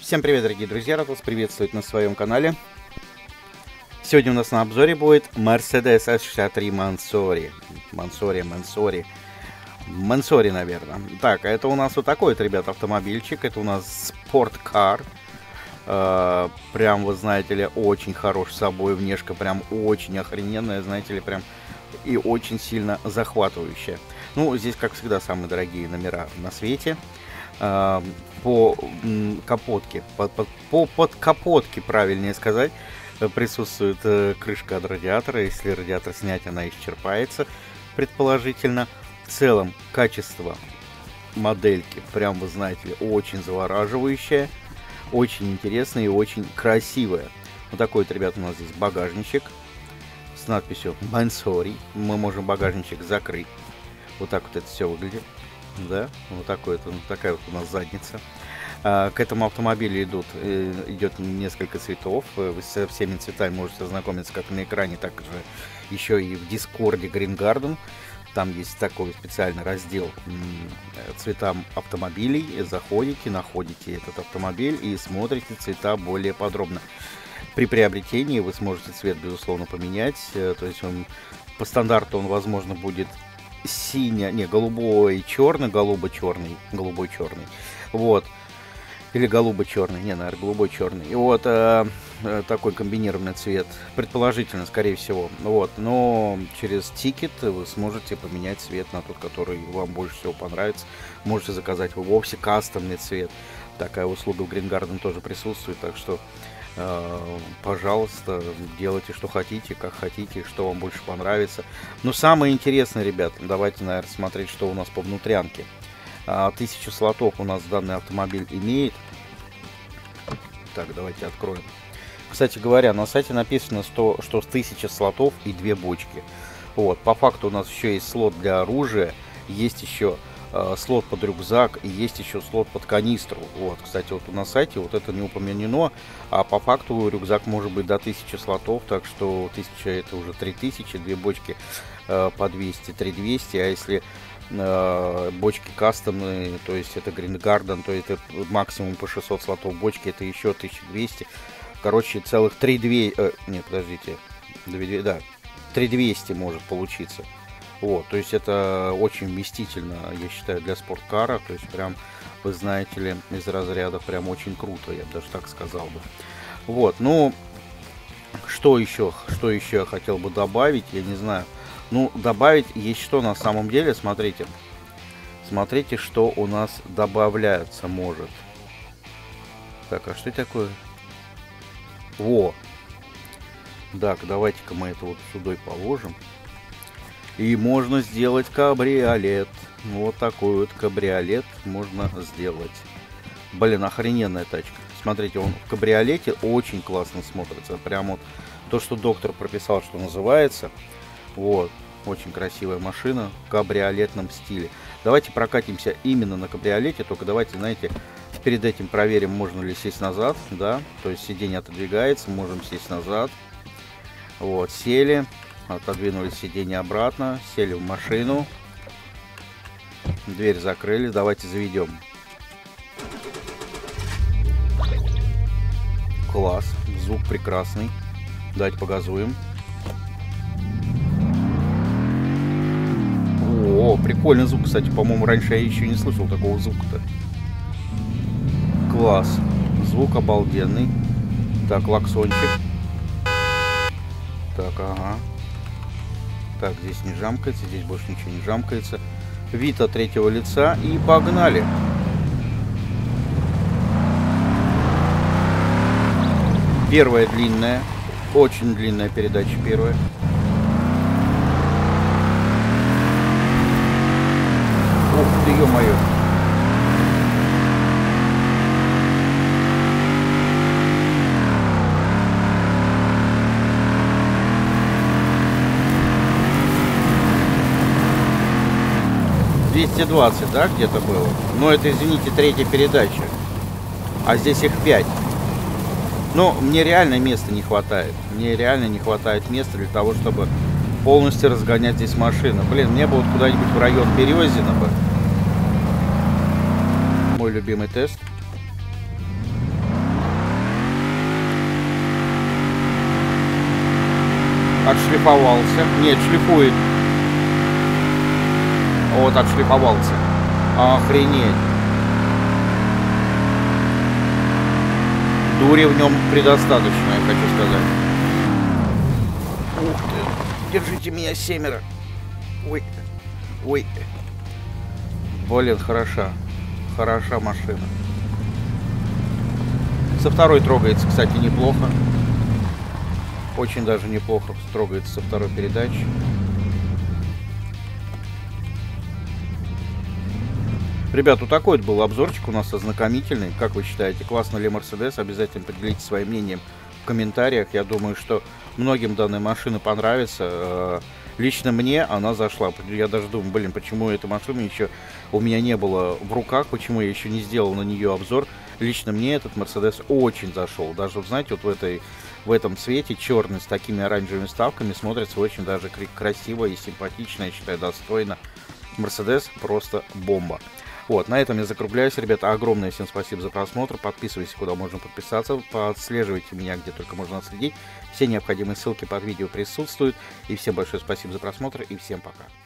Всем привет, дорогие друзья, рад вас приветствовать на своем канале. Сегодня у нас на обзоре будет Mercedes S63 Mansory, наверное. Так, это у нас вот такой вот, ребят, автомобильчик. Это у нас спорткар. Прям, вы знаете ли, очень хорош собой. Внешка прям очень охрененная, знаете ли, прям и очень сильно захватывающая. Ну, здесь, как всегда, самые дорогие номера на свете. По капотке, под капотке, правильнее сказать, присутствует крышка от радиатора. Если радиатор снять, она исчерпается, предположительно. В целом, качество модельки, прям, вы знаете ли, очень завораживающее, очень интересное и очень красивое. Вот такой вот, ребята, у нас здесь багажничек с надписью Mansory. Мы можем багажничек закрыть. Вот так вот это все выглядит. Да, вот такая вот у нас задница. К этому автомобилю идет несколько цветов. Вы со всеми цветами можете ознакомиться как на экране, так же еще и в Дискорде Green Garden. Там есть такой специальный раздел цветам автомобилей. Заходите, находите этот автомобиль и смотрите цвета более подробно. При приобретении вы сможете цвет, безусловно, поменять. То есть по стандарту он, возможно, будет голубой, черный, голубо-черный, голубой-черный, вот, или голубо-черный, наверное, голубой-черный, и вот такой комбинированный цвет, предположительно, скорее всего, вот, но через тикет вы сможете поменять цвет на тот, который вам больше всего понравится, можете заказать вовсе кастомный цвет, такая услуга в Green Garden тоже присутствует, так что пожалуйста, делайте что хотите, как хотите, что вам больше понравится. Но самое интересное, ребят, давайте, наверное, смотреть, что у нас по внутрянке. 1000 слотов у нас данный автомобиль имеет. Так, давайте откроем. Кстати говоря, на сайте написано, что 1000 слотов и 2 бочки. Вот, по факту у нас еще есть слот для оружия, есть еще слот под рюкзак и есть еще слот под канистру. Вот, кстати, вот на сайте вот это не упомянено, а по факту рюкзак может быть до 1000 слотов, так что 1000 это уже 3000, 2 бочки по 200, 3200, а если бочки кастомные, то есть это Green Garden, то это максимум по 600 слотов бочки, это еще 1200. Короче, целых 3200 может получиться. Вот, то есть это очень вместительно, я считаю, для спорткара. То есть прям, вы знаете ли, из разряда прям очень круто, я бы даже так сказал бы. Вот, ну, что еще я хотел бы добавить, я не знаю. Ну, добавить есть что на самом деле, смотрите. Смотрите, что у нас добавляется может. Так, а что это такое? Во! Так, давайте-ка мы это вот сюда положим. И можно сделать кабриолет. Вот такой вот кабриолет можно сделать. Блин, охрененная тачка. Смотрите, он в кабриолете очень классно смотрится. Прям вот то, что доктор прописал, что называется. Вот, очень красивая машина в кабриолетном стиле. Давайте прокатимся именно на кабриолете. Только давайте, знаете, перед этим проверим, можно ли сесть назад. Да, то есть сиденье отодвигается, можем сесть назад. Вот, сели. Отодвинули сиденье обратно, сели в машину, дверь закрыли, давайте заведем. Класс, звук прекрасный. Давайте погазуем. О, прикольный звук, кстати, по-моему, раньше я еще не слышал такого звука-то. Класс, звук обалденный. Так, клаксончик. Так, ага. Так, здесь не жамкается, здесь больше ничего не жамкается. Вид от третьего лица и погнали. Первая длинная, очень длинная передача первая. Ух ты, ё-моё. $220, да, где-то было? Но это, извините, третья передача. А здесь их 5. Но мне реально места не хватает. Мне реально не хватает места для того, чтобы полностью разгонять здесь машину. Блин, мне бы вот куда-нибудь в район Березина бы. Мой любимый тест. Отшлифовался. Нет, шлифует. Вот, отшлифовался. Охренеть. Дури в нем предостаточно, я хочу сказать. Ух ты. Держите меня, семеро. Ой. Ой. Блин, хороша. Хороша машина. Со второй трогается, кстати, неплохо. Очень даже неплохо трогается со второй передачи. Ребят, вот такой вот был обзорчик у нас ознакомительный. Как вы считаете, классно ли Mercedes? Обязательно поделитесь своим мнением в комментариях. Я думаю, что многим данная машина понравится. Лично мне она зашла. Я даже думаю, блин, почему эта машина еще у меня не было в руках, почему я еще не сделал на нее обзор. Лично мне этот Mercedes очень зашел. Даже, вот, знаете, вот в этом цвете черный с такими оранжевыми вставками смотрится очень даже красиво и симпатично, я считаю, достойно. Mercedes просто бомба. Вот, на этом я закругляюсь, ребята. Огромное всем спасибо за просмотр. Подписывайтесь, куда можно подписаться. Подслеживайте меня, где только можно отследить. Все необходимые ссылки под видео присутствуют. И всем большое спасибо за просмотр. И всем пока.